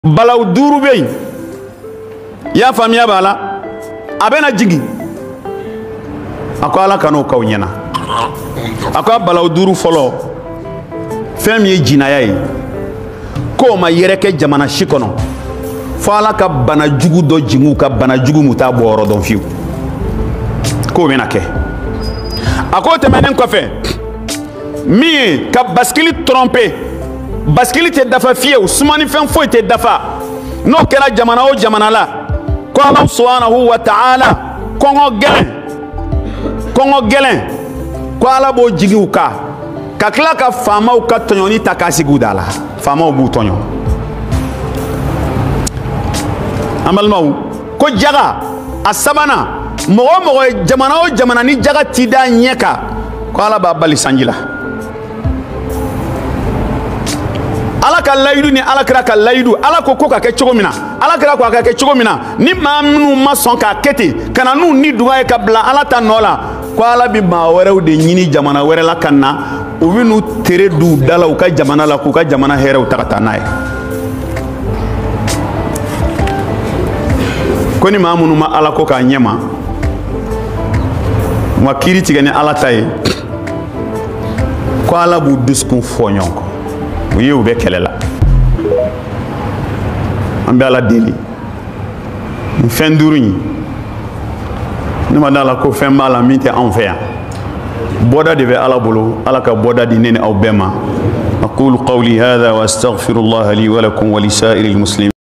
balaw duuru be yen y'a faamuya b'a la a bɛna jigi a ko ala kan'o k'aw ɲɛna a ko a balaw duuru fɔlɔ fɛn min ye jinaya ye k'o ma yɛrɛkɛ jamana si kɔnɔ fo ala ka bana jugu dɔ jigin ka bana jugu mu t'a bɔ yɔrɔ dɔn fiyewu k'o bɛna kɛ a k'o tɛmɛnen kɔfɛ min ye ka basikili tromper basikili tɛ dafa fiyewu sumani fɛn foyi tɛ dafa n'o kɛra jamana o jamana la ko ala subhanahu wa ta'ala kɔngɔ gɛlɛn ko ala b'o jigi u kan ka tila ka faamaw ka tɔɲɔni ta k'a sigi u da la faamaw b'u tɔɲɔ an balimaw ko jaga a sabanan mɔgɔ o mɔgɔ ye jamana o jamana ni jaga t'i da ɲɛ kan ko ala b'a bali sanji la ala ka layidu ni alakira ka layidu ala ko ka kɛ cogo min na alakira ko a ka kɛ cogo min na ni maa minnu ma sɔn k'a kɛ ten ka na n'u ni duga ye ka bila ala ta nɔ la ko ala bɛ maa wɛrɛw de ɲini jamana wɛrɛ la ka na u bɛ n'u tere d'u da la u ka jamana la k'u ka jamana hɛrɛw ta ka taa n'a ye ko ni maa minnu ma ala ko k'a ɲɛ ma u ma kiiri tigɛ ni ala ta ye ko ala b'u dusukun fɔ ɲɔgɔn kɔ u ye u bɛ kɛlɛ la an bɛ ala deli nin fɛn duuru in ne ma d'a la ko fɛn b'a la min tɛ anw fɛ yan bɔda de bɛ ala bolo ala ka bɔda di ne ni aw bɛɛ ma aqulu qawli hadha wa astaghfirullaha li wa lakum wa li sa'iril muslimin